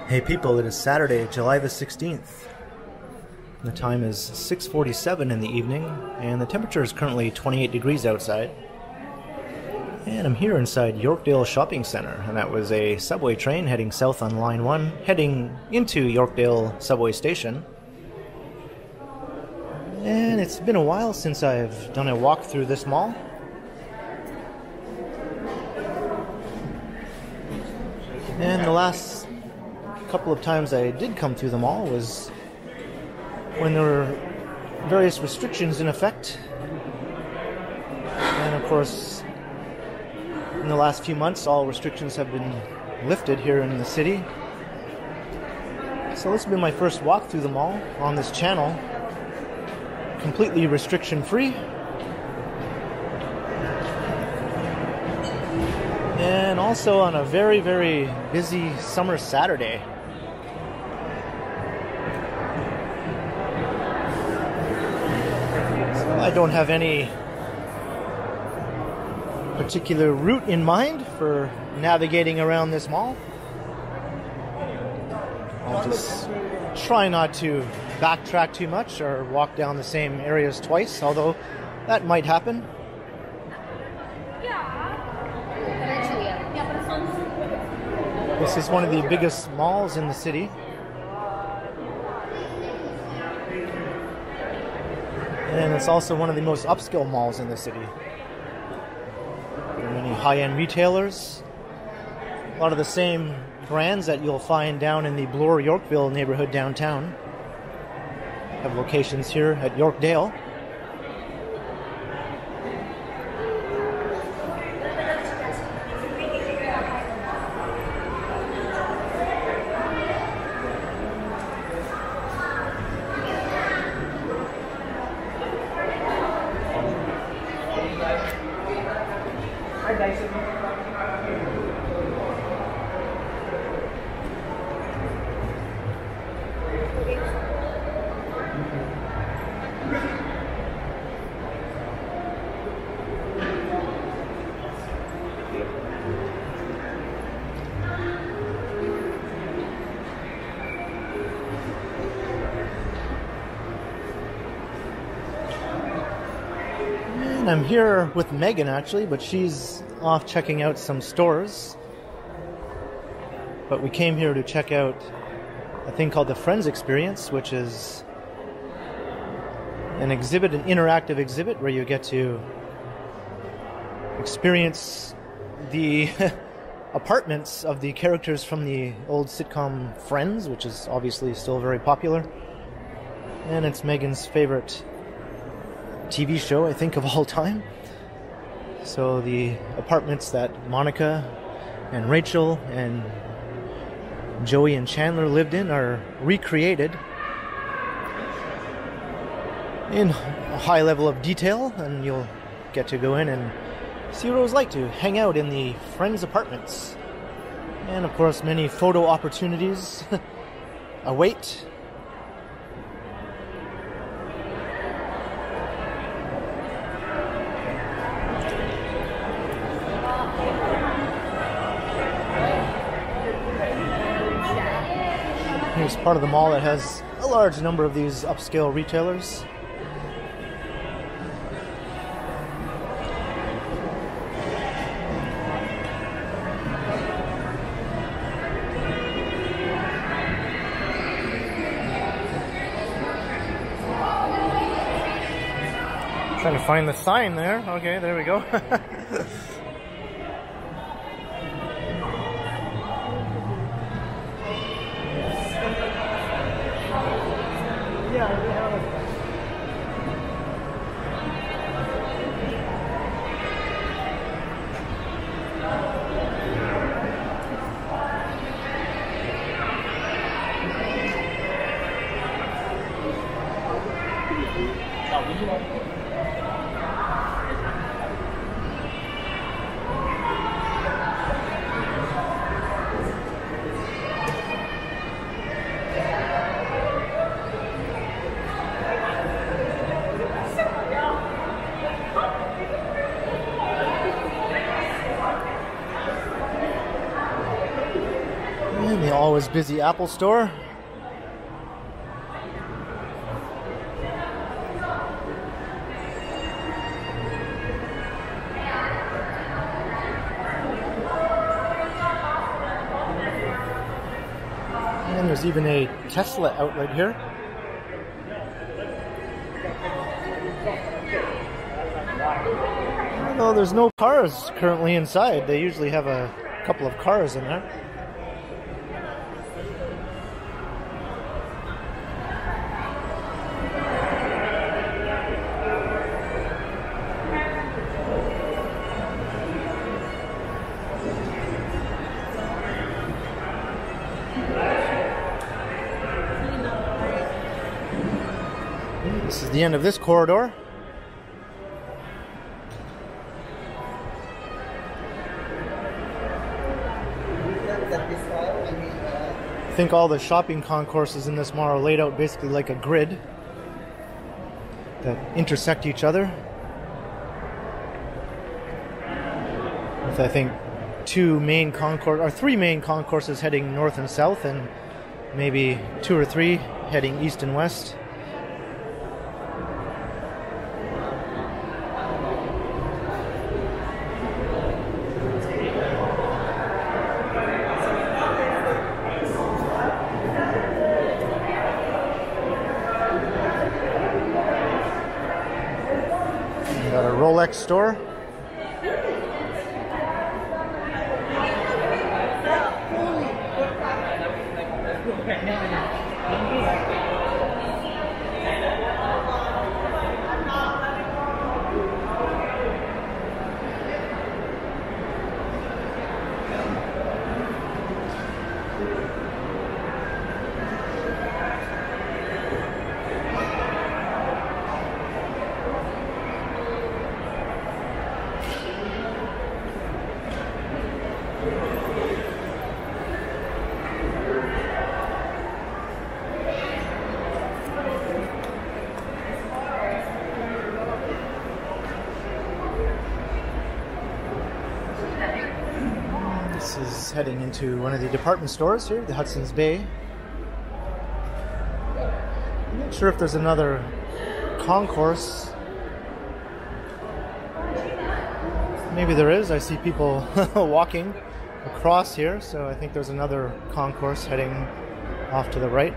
Hey people, it is Saturday, July the 16th. The time is 6:47 in the evening, and the temperature is currently 28 degrees outside. And I'm here inside Yorkdale Shopping Center, and that was a subway train heading south on Line 1, heading into Yorkdale subway station. And it's been a while since I've done a walk through this mall. And the last couple of times I did come through the mall was when there were various restrictions in effect. And of course, in the last few months, all restrictions have been lifted here in the city. So this has been my first walk through the mall on this channel, completely restriction-free. And also on a very, very busy summer Saturday. I don't have any particular route in mind for navigating around this mall. I'll just try not to backtrack too much or walk down the same areas twice, although that might happen. This is one of the biggest malls in the city. And it's also one of the most upscale malls in the city. There are many high-end retailers. A lot of the same brands that you'll find down in the Bloor-Yorkville neighborhood downtown have locations here at Yorkdale. I'm here with Meghan actually, but she's off checking out some stores. But we came here to check out a thing called the Friends Experience, which is an exhibit, an interactive exhibit where you get to experience the apartments of the characters from the old sitcom Friends, which is obviously still very popular. And it's Meghan's favorite TV show, I think, of all time. So the apartments that Monica and Rachel and Joey and Chandler lived in are recreated in a high level of detail, and you'll get to go in and see what it was like to hang out in the Friends apartments. And of course, many photo opportunities await. Here's part of the mall that has a large number of these upscale retailers. Trying to find the sign there. Okay, there we go. always busy Apple store. And there's even a Tesla outlet here. Although there's no cars currently inside, they usually have a couple of cars in there. This is the end of this corridor. I think all the shopping concourses in this mall are laid out basically like a grid that intersect each other. With I think three main concourses heading north and south, and maybe 2 or 3 heading east and west. Got a Rolex store. This is heading into one of the department stores here, the Hudson's Bay. I'm not sure if there's another concourse. Maybe there is. I see people walking across here, so I think there's another concourse heading off to the right.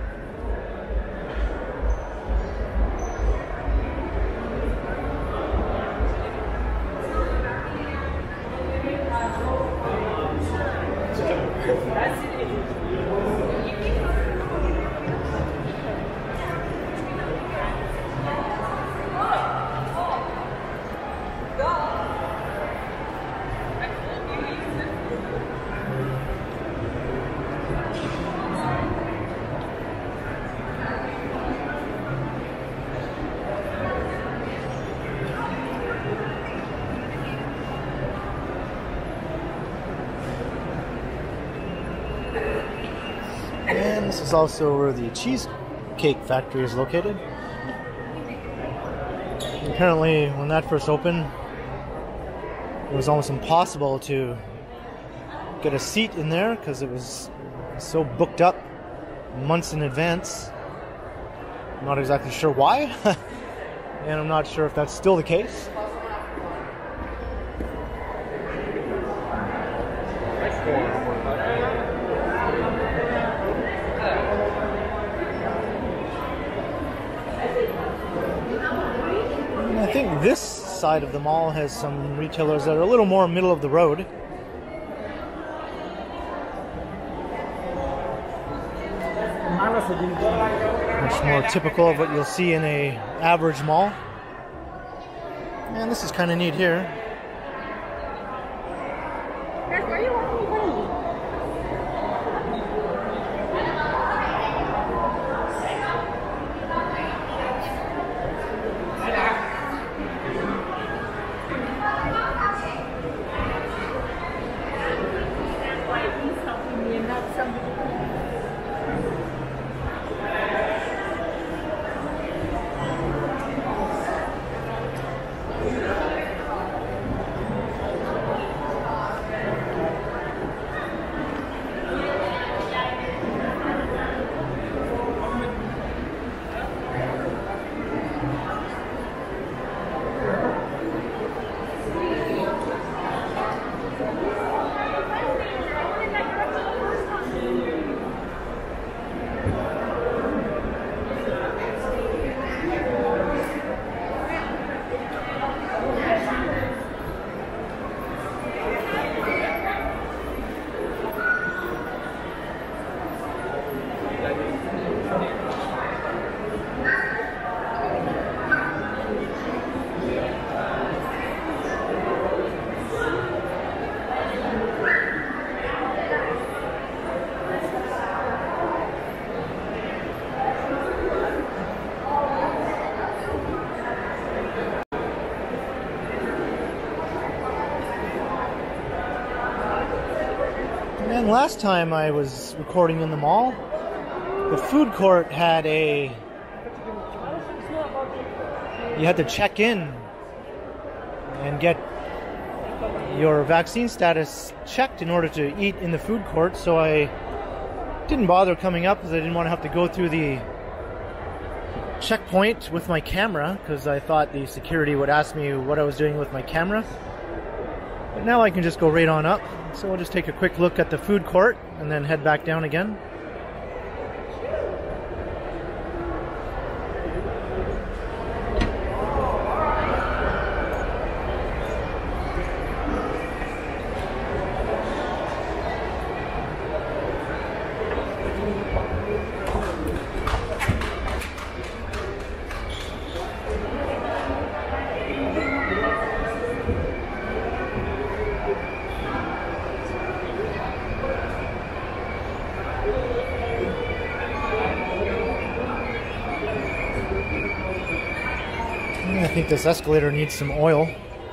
And this is also where the cheesecake factory is located. Apparently, when that first opened, it was almost impossible to get a seat in there because it was so booked up months in advance. I'm not exactly sure why, and I'm not sure if that's still the case. I think this side of the mall has some retailers that are a little more middle of the road. Much more typical of what you'll see in a average mall. And this is kind of neat here. And last time I was recording in the mall, the food court had you had to check in and get your vaccine status checked in order to eat in the food court, so I didn't bother coming up because I didn't want to have to go through the checkpoint with my camera, because I thought the security would ask me what I was doing with my camera. But now I can just go right on up, so I'll just take a quick look at the food court and then head back down again. I think this escalator needs some oil.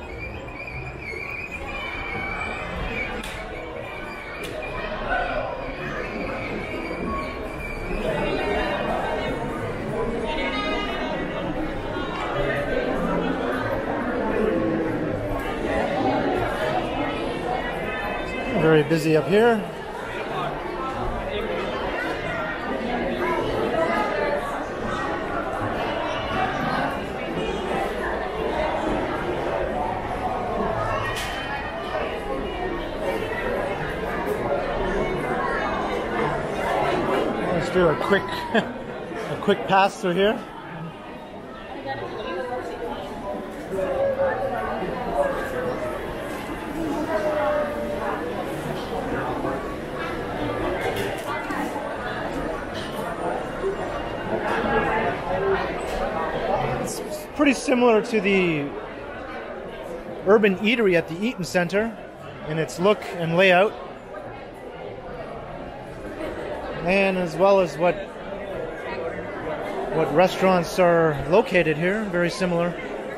Very busy up here. Let's do a quick pass through here. It's pretty similar to the urban eatery at the Eaton Center in its look and layout, and as well as what restaurants are located here, very similar.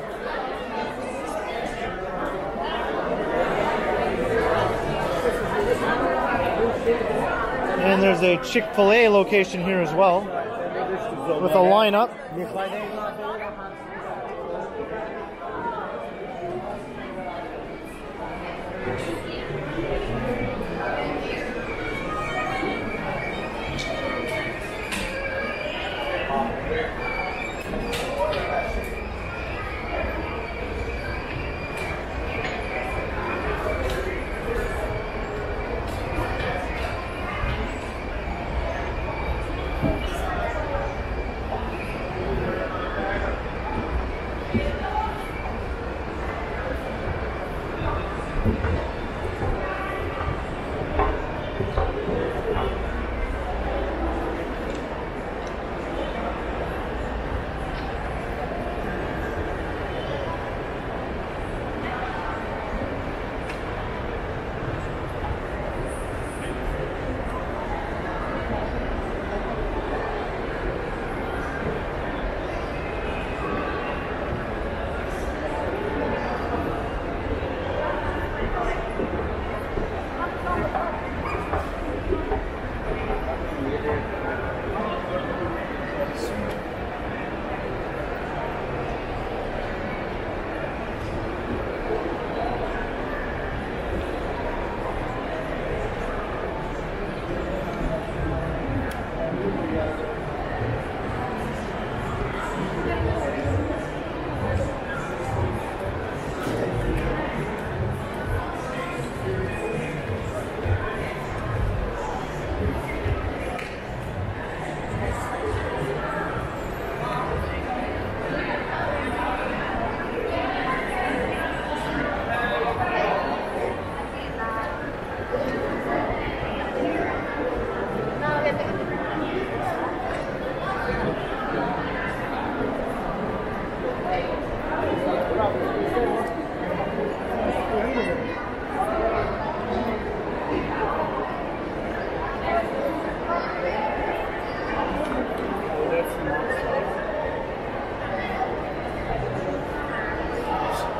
And there's a Chick-fil-A location here as well, with a lineup.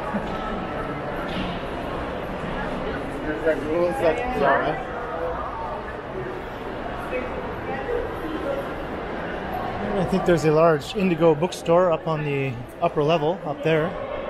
Rules that I think there's a large Indigo bookstore up on the upper level, up there.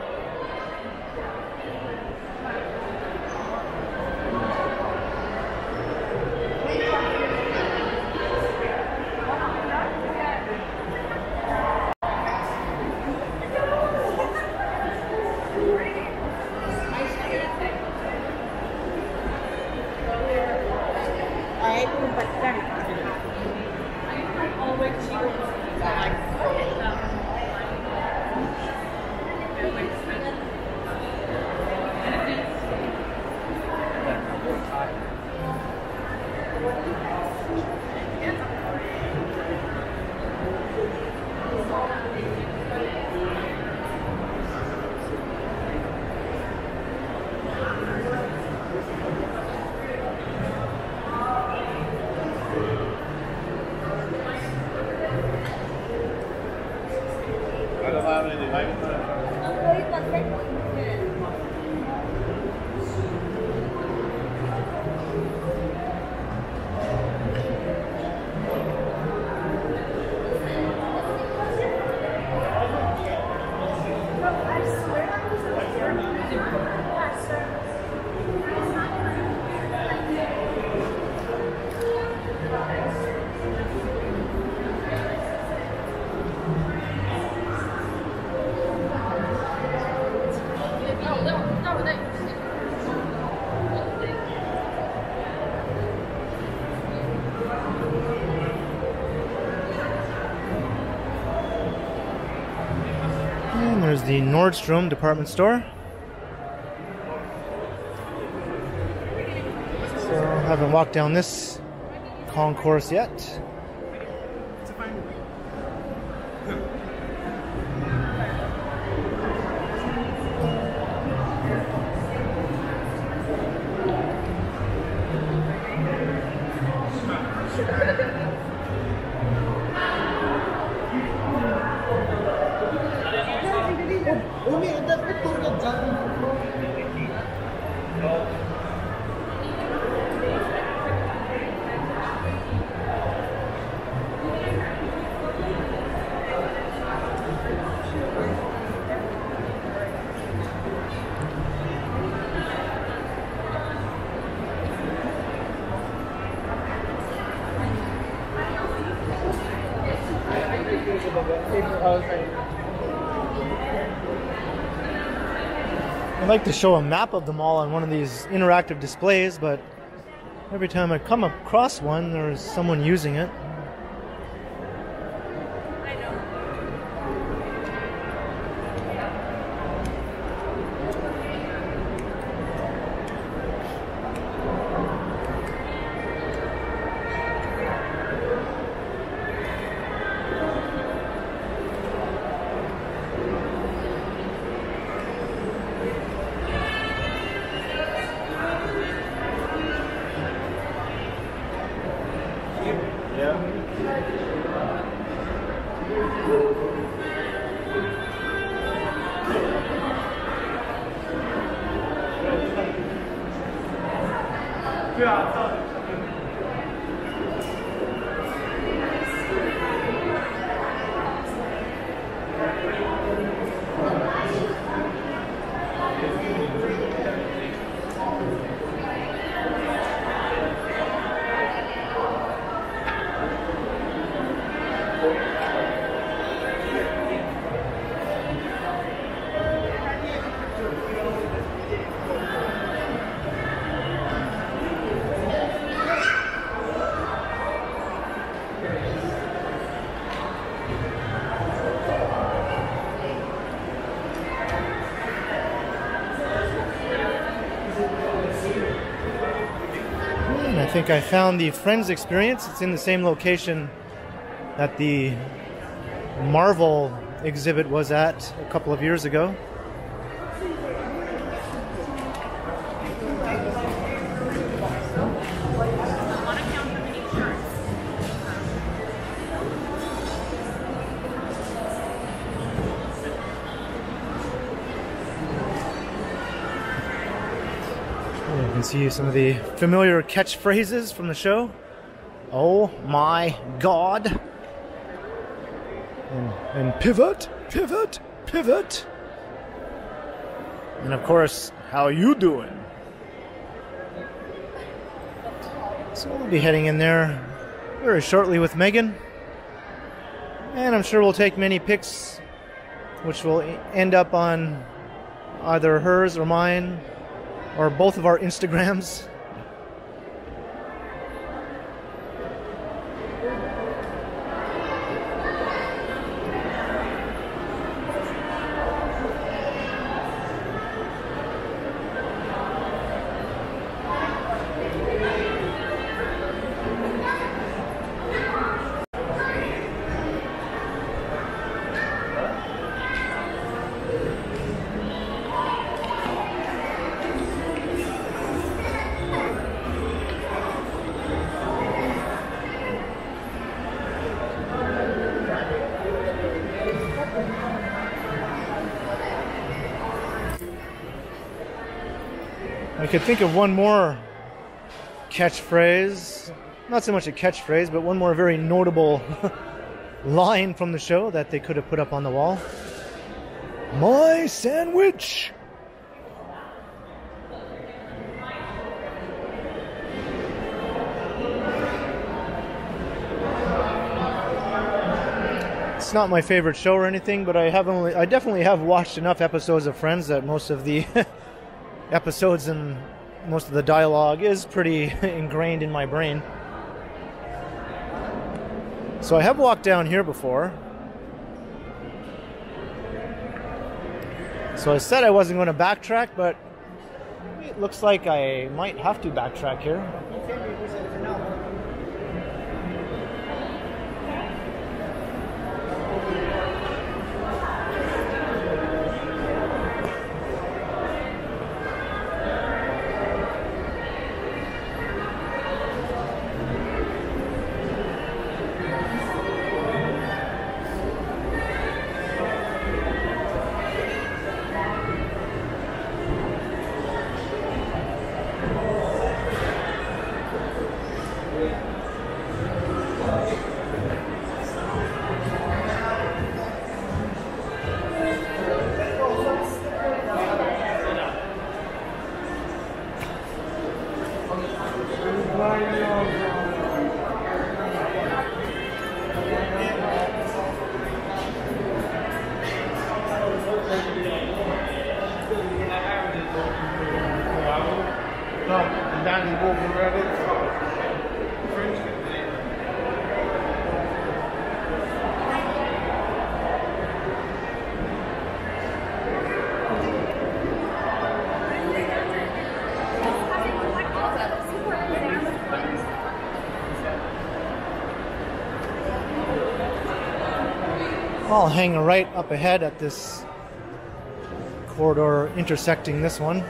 And there's the Nordstrom department store. So I haven't walked down this concourse yet. I'd like to show a map of the mall on one of these interactive displays, but every time I come across one, there's someone using it. I think I found the Friends experience. It's in the same location that the Marvel exhibit was at a couple of years ago. You can see some of the familiar catchphrases from the show. Oh my God. and pivot, pivot, pivot. And of course, how you doing? So we'll be heading in there very shortly with Meghan. And I'm sure we'll take many pics, which will end up on either hers or mine, or both of our Instagrams. I could think of one more catchphrase, not so much a catchphrase, but one more very notable line from the show that they could have put up on the wall. My sandwich! It's not my favorite show or anything, but I definitely have watched enough episodes of Friends that most of the episodes and most of the dialogue is pretty ingrained in my brain. So I have walked down here before. So I said I wasn't going to backtrack, but it looks like I might have to backtrack here. I'll hang right up ahead at this corridor intersecting this one.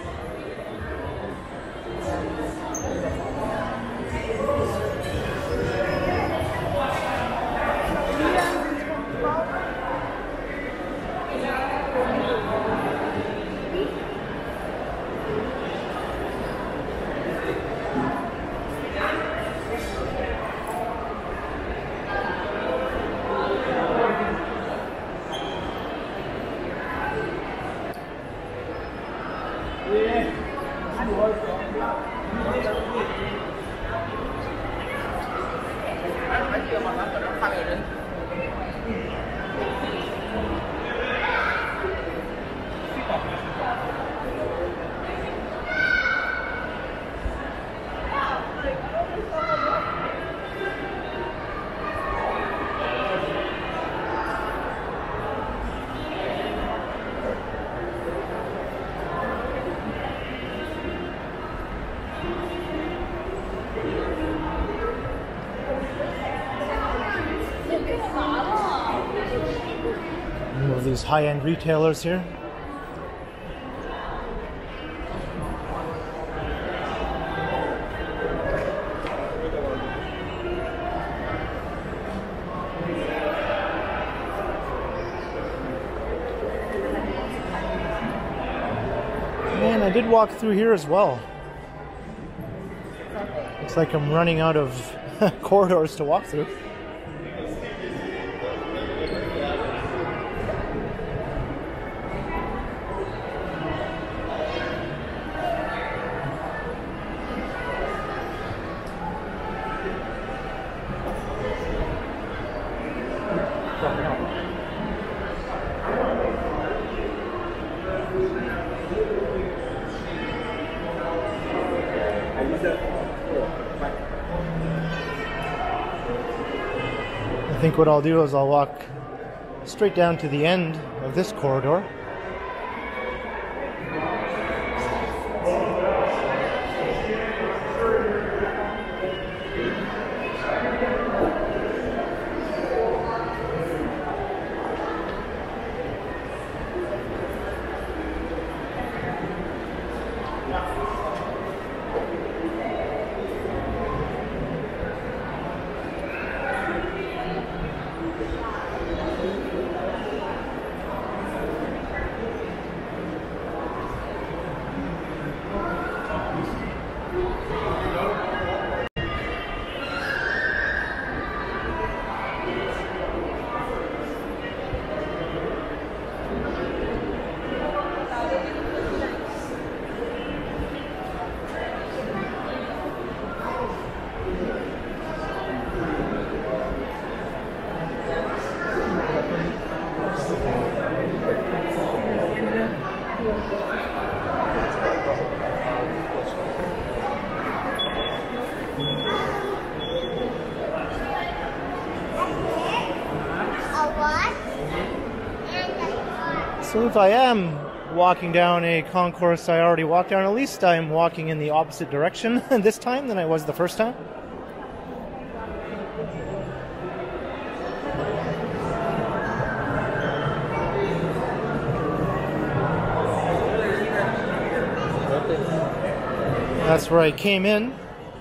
These high-end retailers here. And I did walk through here as well. Looks like I'm running out of corridors to walk through. think what I'll do is I'll walk straight down to the end of this corridor. So if I am walking down a concourse I already walked down, at least I'm walking in the opposite direction this time than I was the first time. That's where I came in.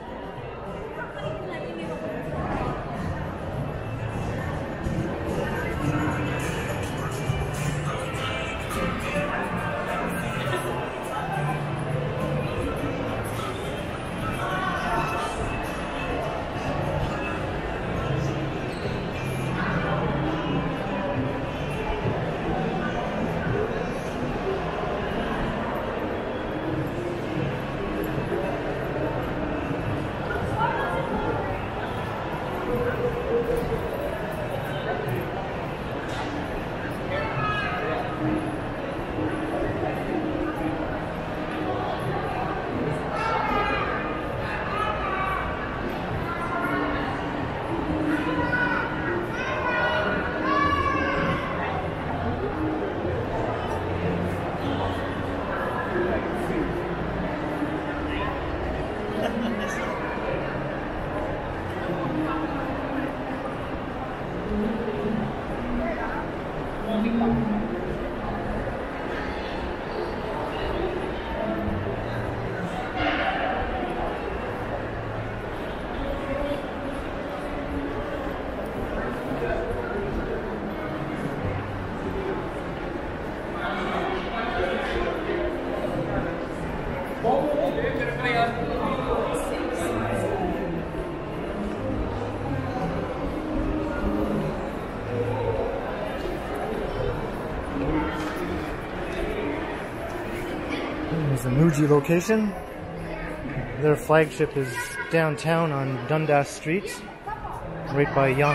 There's the Muji location. Their flagship is downtown on Dundas Street, right by Young.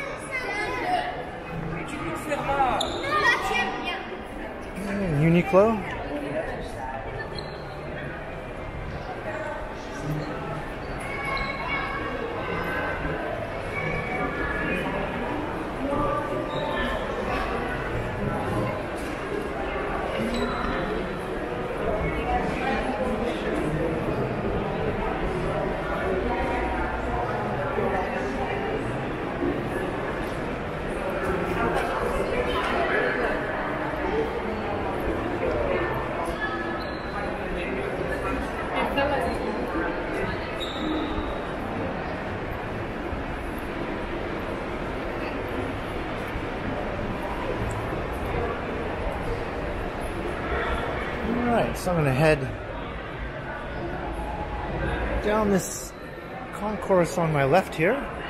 And Uniqlo. Alright, so I'm going to head down this concourse on my left here.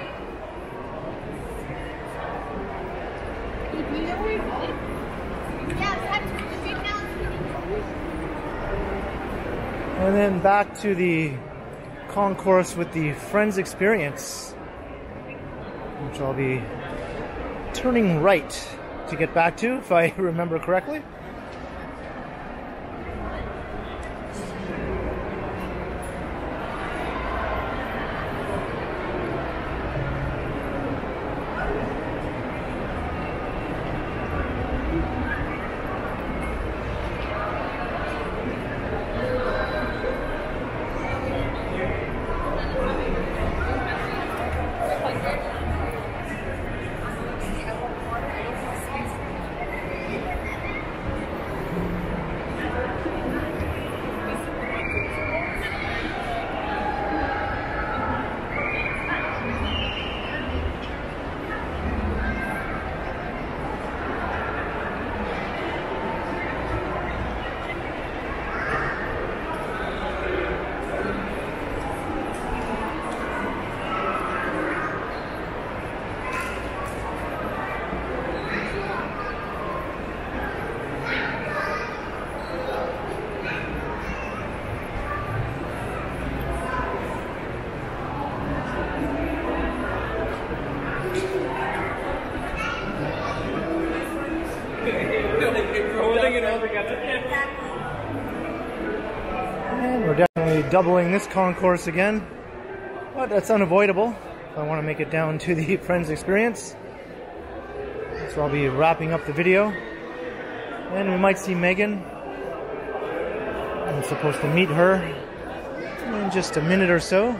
And then back to the concourse with the Friends experience, which I'll be turning right to get back to, if I remember correctly. We're definitely doubling this concourse again, but that's unavoidable if I want to make it down to the Friends experience. So I'll be wrapping up the video, and we might see Meghan. I'm supposed to meet her in just a minute or so.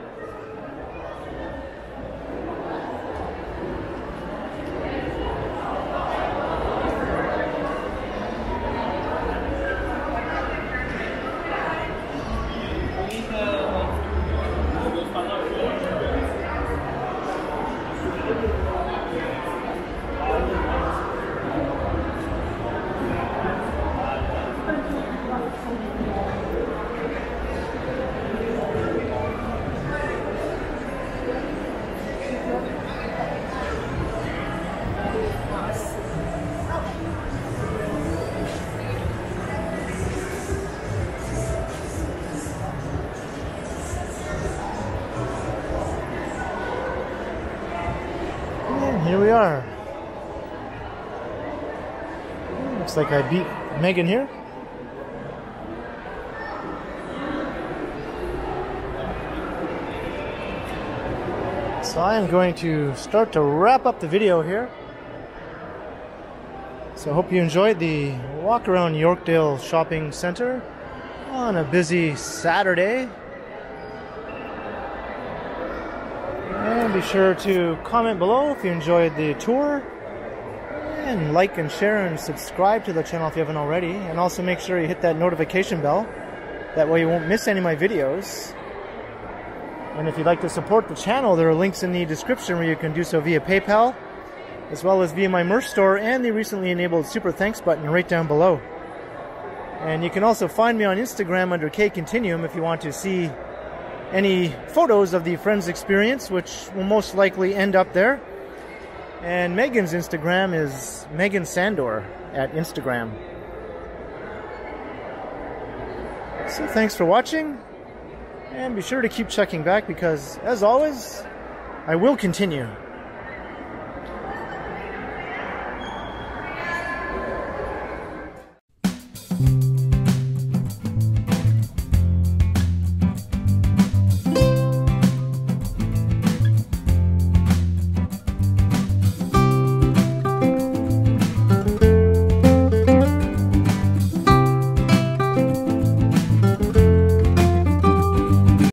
Here we are. Looks like I beat Meghan here. So I am going to start to wrap up the video here. So I hope you enjoyed the walk around Yorkdale Shopping Center on a busy Saturday. And be sure to comment below if you enjoyed the tour, and like and share and subscribe to the channel if you haven't already, and also make sure you hit that notification bell, that way you won't miss any of my videos. And if you'd like to support the channel, there are links in the description where you can do so via PayPal, as well as via my merch store and the recently enabled super thanks button right down below. And you can also find me on Instagram under KContinuum if you want to see any photos of the Friends experience, which will most likely end up there. And Meghan's Instagram is Meghan Sandor at Instagram. So thanks for watching, and be sure to keep checking back because, as always, I will continue.